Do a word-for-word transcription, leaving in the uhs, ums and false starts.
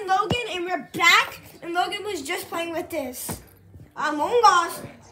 Logan, and we're back. And Logan was just playing with this Amongus.